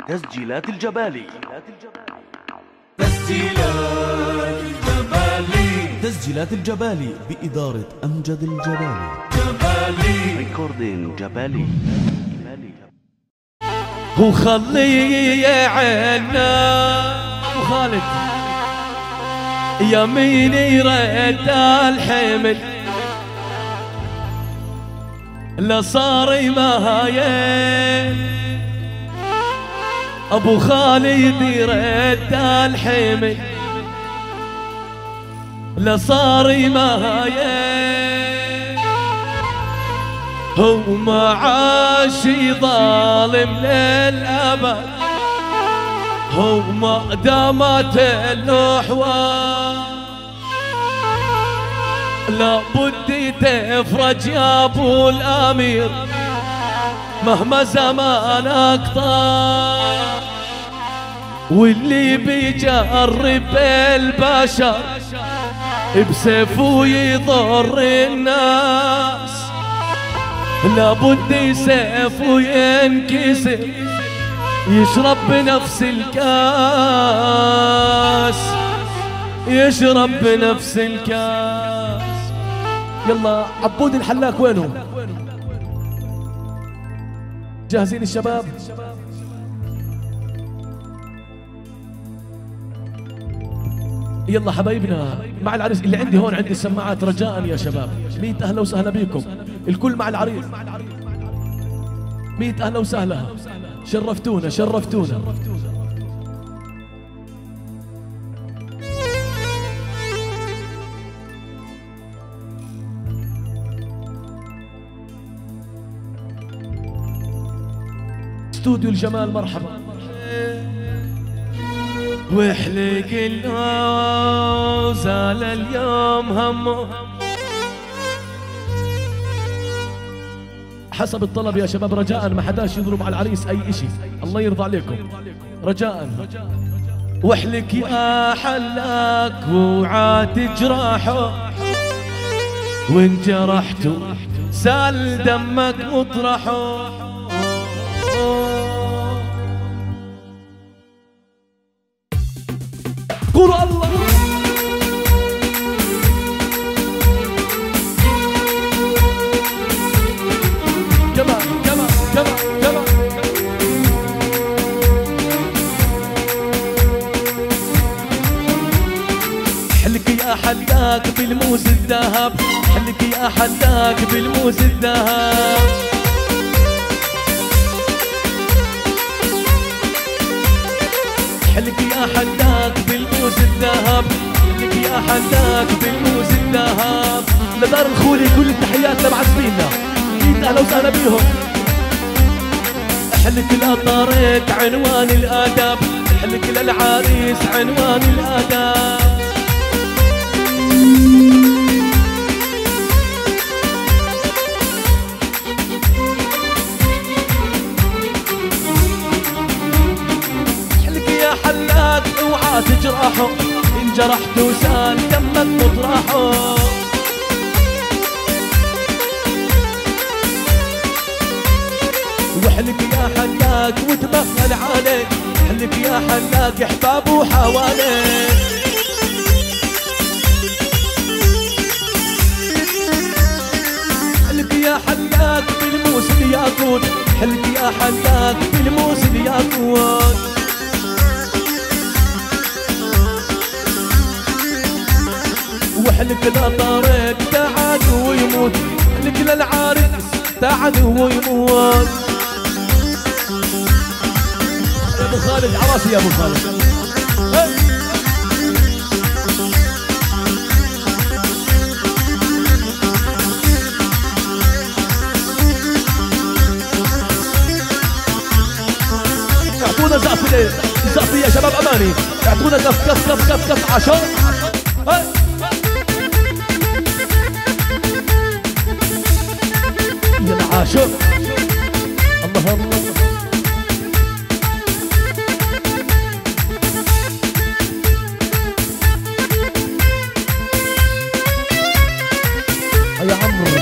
تسجيلات الجبالي. تسجيلات الجبالي بإدارة أمجد الجبالي. ريكوردين جبالي. وخلي عنا أبو خالد يميني رد الحمل لصار مهايل أبو خالد يرد الحمل لصار مهايل هو ما عاش ظالم للأبد هو ما دامت الأحوال لابد تفرج يا أبو الأمير مهما زمانك طال واللي بيجرب البشر بسيفه يضر الناس لابد سيفه ينكسر يشرب بنفس الكاس يشرب بنفس الكاس. يلا عبود الحلاك وينه؟ جاهزين الشباب؟ يلا حبايبنا مع العريس اللي عندي هون، عندي السماعات رجاء يا شباب. 100 أهلا وسهلا بكم الكل مع العريس. 100 أهلا وسهلا، شرفتونا شرفتونا. استوديو الجمال مرحبا. وحلق النار زال اليوم همه حسب الطلب يا شباب رجاء ما حداش يضرب على العريس اي اشي الله يرضى عليكم رجاء. واحلك يا حلاك وعاد جراحه وان جرحته سال دمك مطرحه قولوا الله. كمان كمان كمان كمان حلك يا حلاك بالموز الذهب حلك يا حلاك بالموز الذهب حلك يا حلاك بالموز الذهب حلك يا حلاك بالموز الذهب. لدار الخولي كل التحيات لمعزمينا 100 أهلا وسهلا بيهم. حلك لطارق عنوان الآداب حلك للعريس عنوان الآداب. حلاك اوعى تجرحه ان جرحت وسال دمك مطرحه وحلك يا حلاك وتبخل عليه حلك يا حلاك احبابه حواليه حلك يا حلاك بالموس الياقوت حلك يا حلاك بالموس الياقوت. وحلك لطارق تعد ويموت حلك للعارس تعد ويموت. يا ابو خالد عراسي يا ابو خالد اعطونا زقفة زقفة يا شباب اماني اعطونا كف كف كف كف كف عشان يا العاشق الله الله. يا عمرو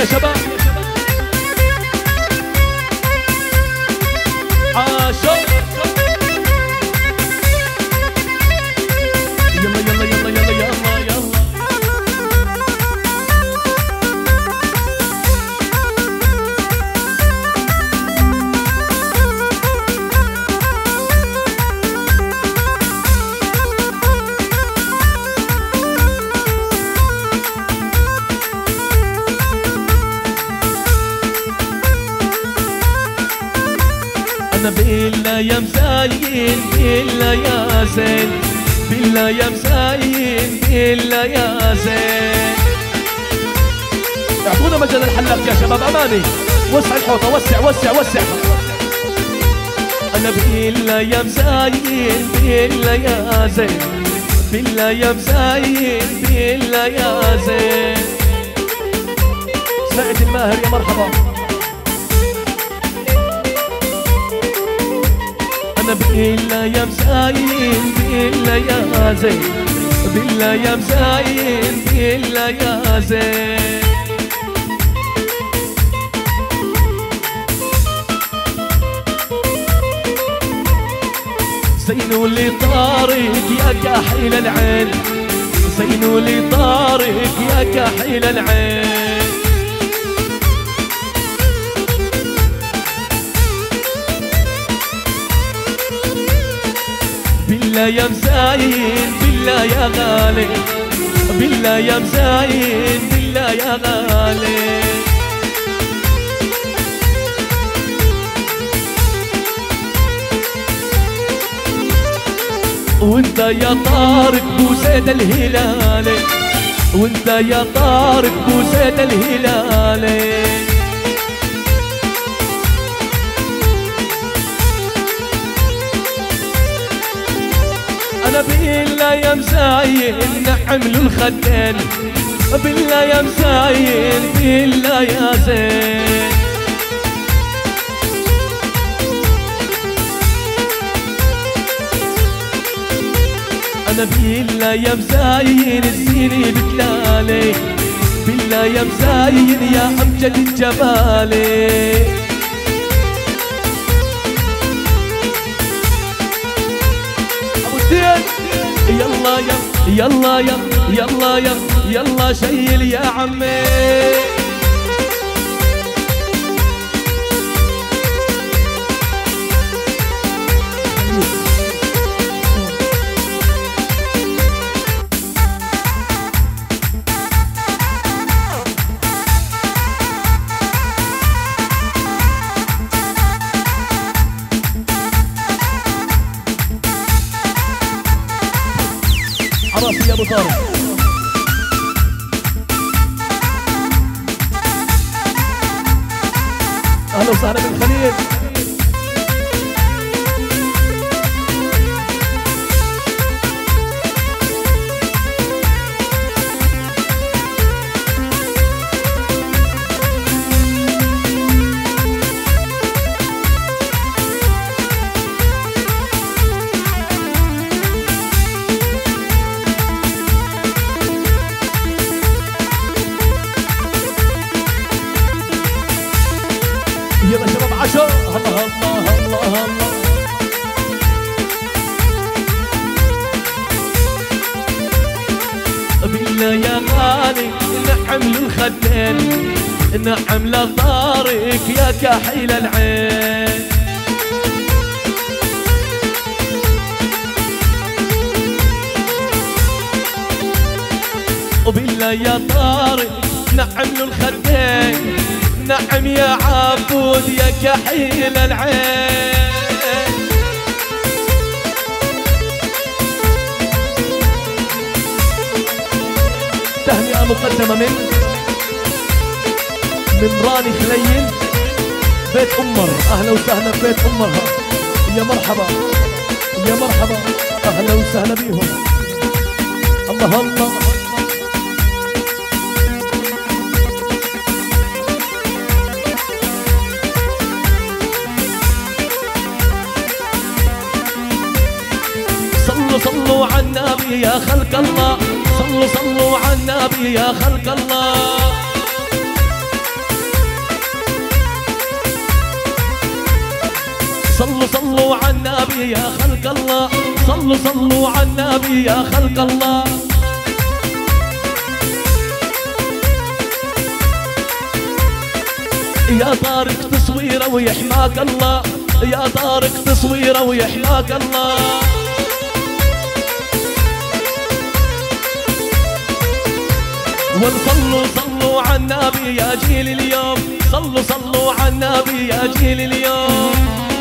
يا شباب عاشوا يلا يلا يلا يلا يلا يلا أنا بالله يا مسايين بالله يا زين بالله يا مسايين بالله يا زين اعطونا مجال الحلاق يا شباب أماني وسع الحوطة وسع وسع وسع أنا بالله يا مسايين بالله يا زين بالله يا مسايين بالله يا زين سعد الماهر يا مرحبا أنا بالله يا مسايين بالله يا زين بالله يا مسايين بالله يا زين زينوا لي طارق يا كحيل العين زينوا لي طارق يا كحيل العين بالله يا مسايين بالله يا غالي بالله يا مسايين بالله يا غالي وانت يا طارق بو زيد الهلالي وانت يا طارق بو زيد الهلالي أنا بالله يا مسايين نحمل الخدين بالله يا مسايين بالله يا زين أنا بالله يا مسايين الزيني بتلالي بالله يا مسايين يا أمجد الجبالي يلا يلا يلا يلا يلا يلا شيل يا عمي عراسي يا ابو طارق اهلا وسهلا بالخليل يلا شباب عشر الله الله الله الله بالله يا غالي نحمل الخدين نحمل طارق يا كحيل العين وبالله يا طارق نحمل الخدين نعم يا عبود يا كحيل العين تهنئة مقدمة من راني خليل بيت أمر أهلا وسهلا ببيت أمر يا مرحبا يا مرحبا أهلا وسهلا بيهم الله الله صلوا على النبي يا خلق الله صلوا على النبي يا خلق الله صلوا على النبي يا خلق الله، صلوا على النبي يا خلق الله. يا طارق تصويره ويحماك الله، يا طارق تصويره ويحماك الله. صلوا على النبي يا جيل اليوم، صلوا على النبي يا جيل اليوم.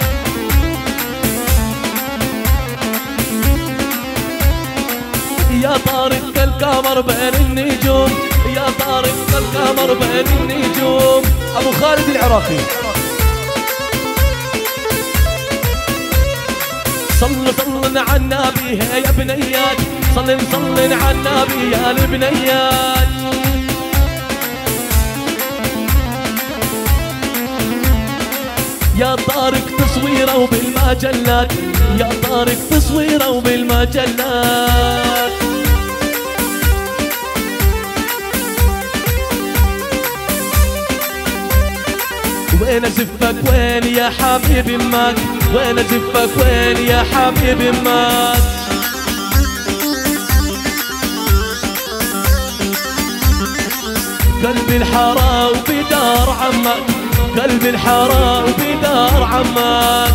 يا طارق كالقمر بين النجوم، يا طارق كالقمر بين النجوم. ابو خالد العراقي صلوا على النبي يا بنيات، صلوا على النبي يا البنيات. يا طارق تصويره وبالمجلات، يا طارق تصويره وبالمجلات. وين ازفك وين يا حبيبي مات، وين ازفك وين يا حبيبي مات. قلبي الحارة وبدار عمك، قلبي الحارة وبدار عمك.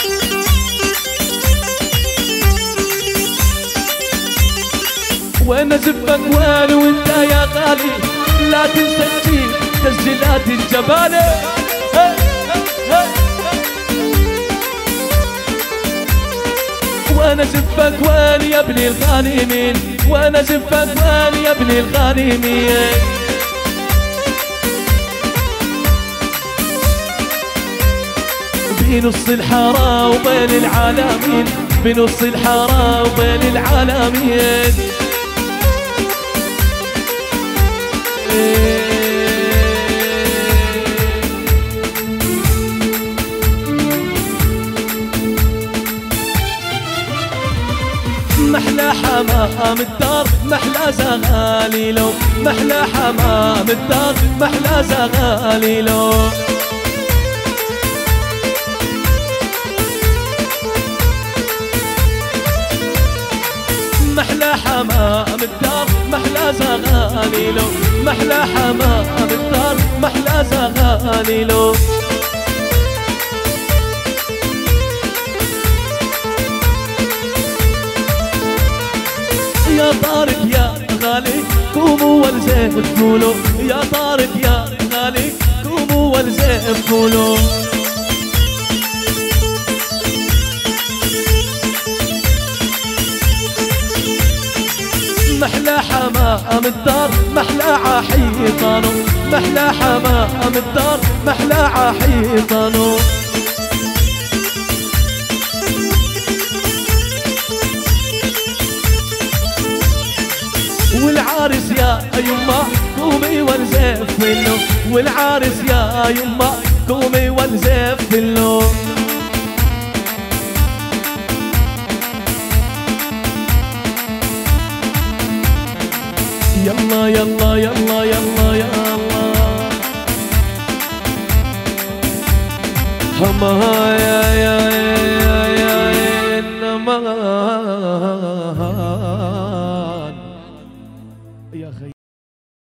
وين ازفك وين وانت يا غالي، لا تنسى تجيب تسجيلات الجبالي. وانا زفك وين يا ابن الغانمين، وانا زفك وين يا ابن الغانمين. بنص الحارة وبين العالمين، بنص الحارة وبين العالمين. محلى حمام الدار محلى زغاليلو، محلى حمام الدار محلى زغاليلو. محلى حمام الدار محلى زغاليلو، محلى حمام الدار محلى زغاليلو. يا طارق يا غالي قوموا والزيف تقولوا، يا طارق يا غالي قوموا والزيف تقولوا. محلى حمام الدار محلى عحيطانو، محلى حمام الدار محلى عحيطانو. والعارس يا يما قومي والزيف له، والعارس يا يما قومي والزيف له. يلا يلا يلا يلا يلا هما يا